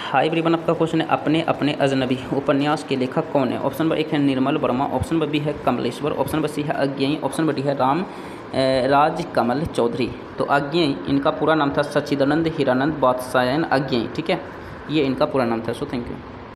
High everyone, आपका question है अपने अपने अजनबी उपन्यास के लेखक कौन है। ऑप्शन नंबर 1 है Nirmal Verma, option number B है कमलेश्वर, ऑप्शन नंबर सी है अज्ञेय, ऑप्शन नंबर डी है राजकमल चौधरी। तो अज्ञेय, इनका पूरा नाम था सच्चिदानंद हीरानंद बादशायन अज्ञेय। ठीक है, ये इनका पूरा नाम था। So thank you.